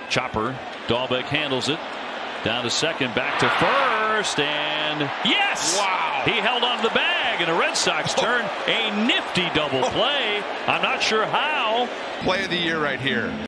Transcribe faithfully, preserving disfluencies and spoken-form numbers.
Chopper. Dahlbeck handles it. Down to second, back to first, and yes! Wow! He held on to the bag, and the Red Sox turn a nifty double play. I'm not sure how. Play of the year right here.